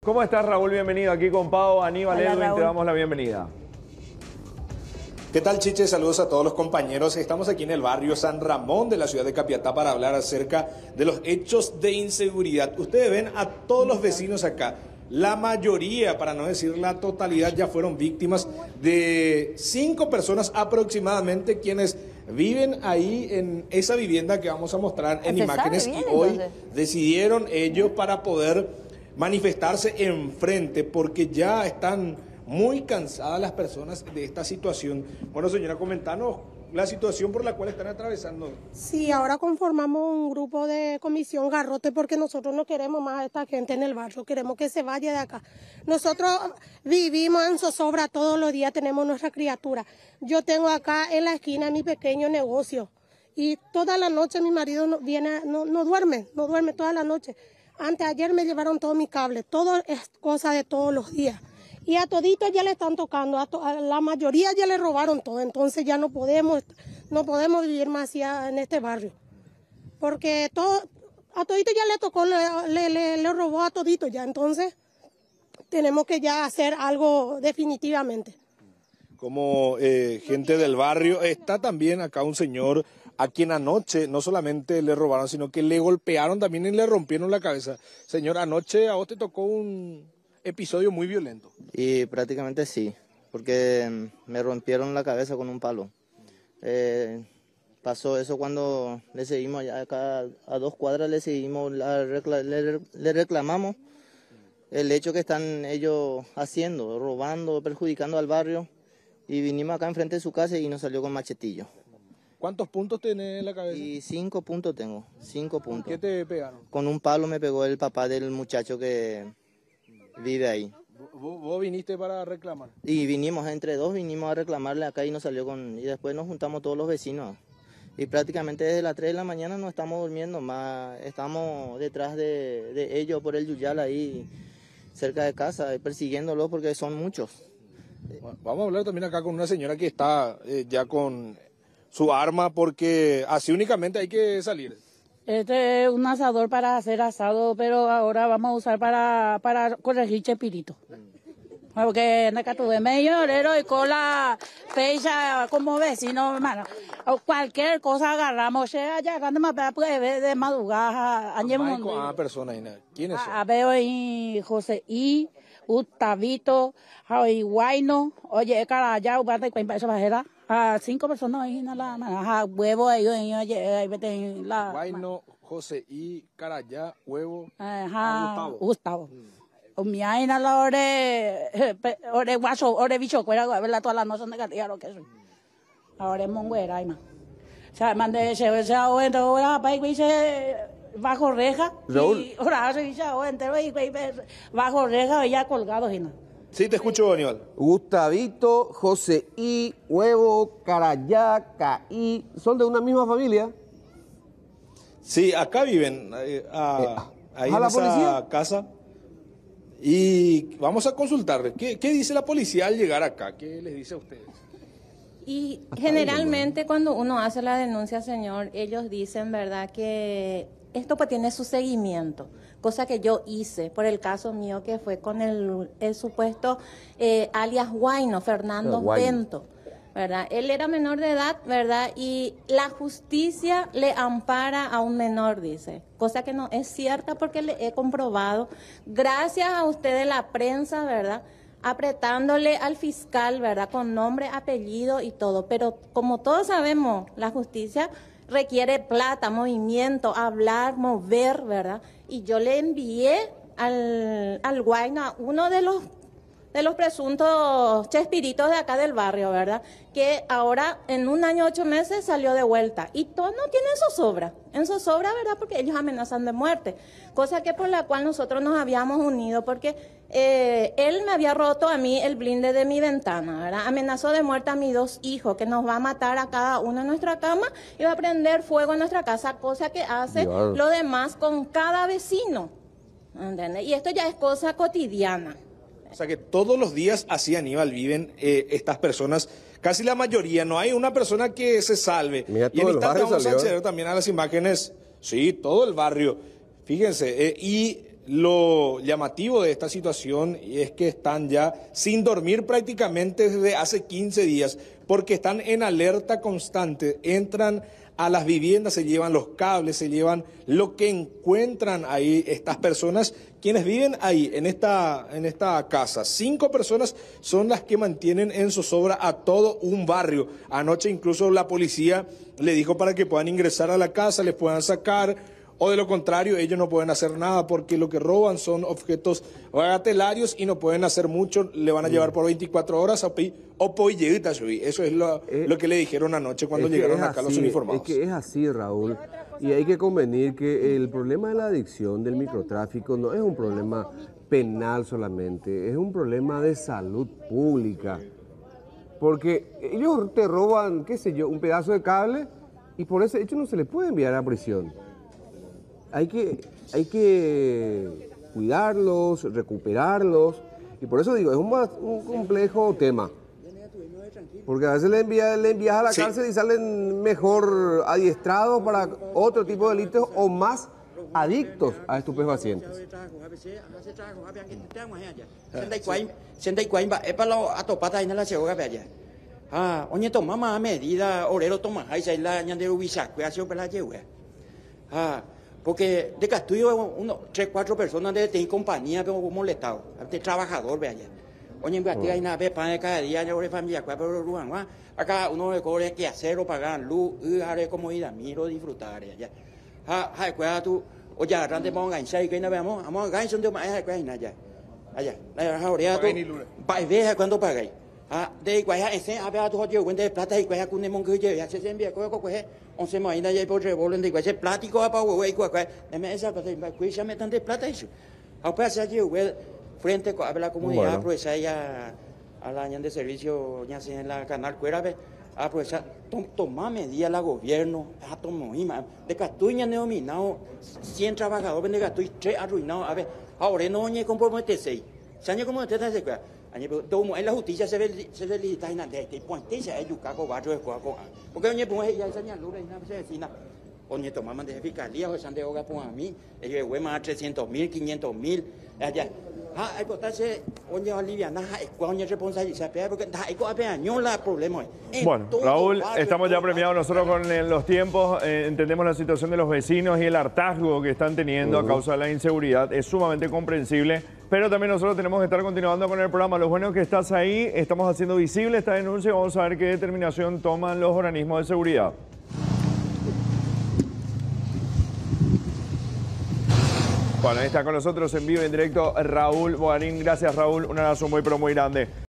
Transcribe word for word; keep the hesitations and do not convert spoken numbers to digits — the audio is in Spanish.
¿Cómo estás, Raúl? Bienvenido aquí con Pau, Aníbal, Hola, Edwin, Raúl. te damos la bienvenida. ¿Qué tal, Chiche? Saludos a todos los compañeros. Estamos aquí en el barrio San Ramón de la ciudad de Capiatá para hablar acerca de los hechos de inseguridad. Ustedes ven a todos los vecinos acá. La mayoría, para no decir la totalidad, ya fueron víctimas de cinco personas aproximadamente quienes viven ahí en esa vivienda que vamos a mostrar en ¿Se imágenes. sabe bien, Y hoy entonces? decidieron ellos para poder manifestarse enfrente porque ya están muy cansadas las personas de esta situación. Bueno, señora, comentanos la situación por la cual están atravesando. Sí, ahora conformamos un grupo de comisión Garrote porque nosotros no queremos más a esta gente en el barrio, queremos que se vaya de acá. Nosotros vivimos en zozobra todos los días, tenemos nuestra criatura. Yo tengo acá en la esquina mi pequeño negocio y toda la noche mi marido no, viene, no, no duerme, no duerme toda la noche. Antes ayer me llevaron todos mis cables, todo es cosa de todos los días. Y a toditos ya le están tocando, a, to a la mayoría ya le robaron todo, entonces ya no podemos, no podemos vivir más así en este barrio. Porque todo, a toditos ya le tocó, le, le, le, le robó a toditos ya, entonces tenemos que ya hacer algo definitivamente. Como eh, gente del barrio, está también acá un señor a quien anoche no solamente le robaron, sino que le golpearon también y le rompieron la cabeza. Señor, anoche a vos te tocó un episodio muy violento. Y prácticamente sí, porque me rompieron la cabeza con un palo. Eh, pasó eso cuando le seguimos allá acá a dos cuadras, le seguimos, la recla le, le reclamamos el hecho que están ellos haciendo, robando, perjudicando al barrio. Y vinimos acá enfrente de su casa y nos salió con machetillo. ¿Cuántos puntos tenés en la cabeza? Y cinco puntos tengo, cinco puntos. ¿Qué te pegaron? Con un palo me pegó el papá del muchacho que vive ahí. ¿Vos, vos viniste para reclamar? Y vinimos, entre dos vinimos a reclamarle acá y nos salió con... Y después nos juntamos todos los vecinos. Y prácticamente desde las tres de la mañana no estamos durmiendo más. Estamos detrás de, de ellos por el Yuyal ahí, cerca de casa, persiguiéndolos porque son muchos. Bueno, vamos a hablar también acá con una señora que está eh, ya con su arma porque así únicamente hay que salir. Este es un asador para hacer asado, pero ahora vamos a usar para, para corregir chepirito. Porque en acá tuve medio horero y cola fecha como vecino, hermano. O cualquier cosa agarramos, sea ya cuando me puede ver de madrugada. Ah, personas, ¿quiénes son? A veo y José I, Gustavito, Javi Guayno, oye, cara, ya, ubate, cuenta esa bajera. A cinco personas ahí, no la manaja, huevo, ahí, oye, ahí, vete en la. Guayno, José I, Carayá, huevo. Ajá, Gustavo. Gustavo. O mi ahí, no la ore, ore guaso, ore bicho, cuera, verla todas las noches de gatilla, lo que es. Ahora es monguera, ahí, man. O sea, mandé, se, se, ahora, ahora, para que se. Bajo reja. Raúl. Y ahora se dice, entero, y bajo reja, ya colgado, Gina. Sí, te escucho, Aníbal. Gustavito, José I, Huevo, Carayá, Caí, ¿son de una misma familia? Sí, acá viven, eh, a, ahí ¿a en la esa policía? casa. Y vamos a consultar, ¿qué, qué dice la policía al llegar acá? ¿Qué les dice a ustedes? Y generalmente cuando uno hace la denuncia, señor, ellos dicen, ¿verdad?, que esto pues tiene su seguimiento, cosa que yo hice por el caso mío que fue con el, el supuesto eh, alias Guayno, Fernando Guayno. Bento, ¿verdad? Él era menor de edad, ¿verdad? Y la justicia le ampara a un menor, dice, cosa que no es cierta porque le he comprobado, gracias a ustedes la prensa, ¿verdad?, apretándole al fiscal, ¿verdad?, con nombre, apellido y todo, pero como todos sabemos, la justicia requiere plata, movimiento, hablar, mover, ¿verdad? Y yo le envié al, al Guayno a uno de los, de los presuntos chespiritos de acá del barrio, ¿verdad? Que ahora en un año, ocho meses salió de vuelta. Y todos no tienen zozobra, en zozobra, ¿verdad? Porque ellos amenazan de muerte. Cosa que por la cual nosotros nos habíamos unido, porque eh, él me había roto a mí el blinde de mi ventana, ¿verdad? Amenazó de muerte a mis dos hijos, que nos va a matar a cada uno en nuestra cama y va a prender fuego en nuestra casa, cosa que hace Dios. lo demás con cada vecino, ¿entiendes? Y esto ya es cosa cotidiana. O sea que todos los días así, Aníbal, viven eh, estas personas, casi la mayoría, no hay una persona que se salve. Mira, y todo en el instante barrio vamos a salió. acceder también a las imágenes, sí, todo el barrio, fíjense, eh, y lo llamativo de esta situación es que están ya sin dormir prácticamente desde hace quince días, porque están en alerta constante, entran a las viviendas, se llevan los cables, se llevan lo que encuentran ahí estas personas, quienes viven ahí en esta, en esta casa. Cinco personas son las que mantienen en zozobra a todo un barrio. Anoche incluso la policía le dijo para que puedan ingresar a la casa, les puedan sacar, o de lo contrario ellos no pueden hacer nada porque lo que roban son objetos bagatelarios y no pueden hacer mucho, le van a llevar por veinticuatro horas o eso es lo, Eh, lo que le dijeron anoche cuando Es que llegaron es acá los así, uniformados. Es que es así, Raúl. Y hay que convenir que el problema de la adicción, del microtráfico, no es un problema penal solamente, es un problema de salud pública. Porque ellos te roban, qué sé yo, un pedazo de cable y por ese hecho no se les puede enviar a prisión. Hay que, hay que cuidarlos, recuperarlos, y por eso digo, es un, más- un complejo tema. Porque a veces le, envía, le envías a la Sí. cárcel y salen mejor adiestrados para otro tipo de delitos o más adictos a estupefacientes. Ah, oye, toma más medida, orero toma, ahí se la añade ubisac, que hace para la lleve. Ah, porque de Castillo, uno, tres, cuatro personas de tener compañía, pero molestado, de trabajador, vea ya. Oye, en Guatí hay una vez para cada día, ya, familia, pero Ruan, acá uno de cobre que hacer o pagar luz, y haré comodidad, miro, disfrutar, ya. Ah, hay cuidado tú, oye, arrante, vamos a enganchar y que no veamos, vamos a enganchar, un tema, hay cuidado, allá. Allá, ahora tú, para ver cuándo pagáis. Ah, de cuál es ese, a ver, tú has cuenta de plata y cuál es un demon que ya se envía, cuál es, once más, y ya por revolen de cuál es plático, para huevo, y cuál es, dame esa plata, y ya me dan de plata eso. A pesar de que frente a la comunidad, Bueno. aprovechar ya a la de servicio, ya sea en la canal Cuera, aprovechar, tomar medidas la gobierno, a tomar, de Castuña denominado, cien trabajadores de Castuña, tres arruinados, a ver, ahora no oye comprometerse, se añe como usted se todo en la justicia se ve se ve lista en la de puente se educa con barrio de coaco porque oye pues ya se lura y nada se vecina oye tomaban de fiscalía o san de hoga pues a mí ellos güey más trescientos mil quinientos mil allá ah hay que estarse oye aliviana es cuando responsabilidad porque hay que apeñar la problema Bueno, Raúl, estamos ya premiados nosotros con eh, los tiempos, eh, entendemos la situación de los vecinos y el hartazgo que están teniendo a causa de la inseguridad, es sumamente comprensible, pero también nosotros tenemos que estar continuando con el programa. Lo bueno es que estás ahí, estamos haciendo visible esta denuncia y vamos a ver qué determinación toman los organismos de seguridad. Bueno, ahí está con nosotros en vivo y en directo Raúl Bogarín. Gracias, Raúl, un abrazo muy pero muy grande.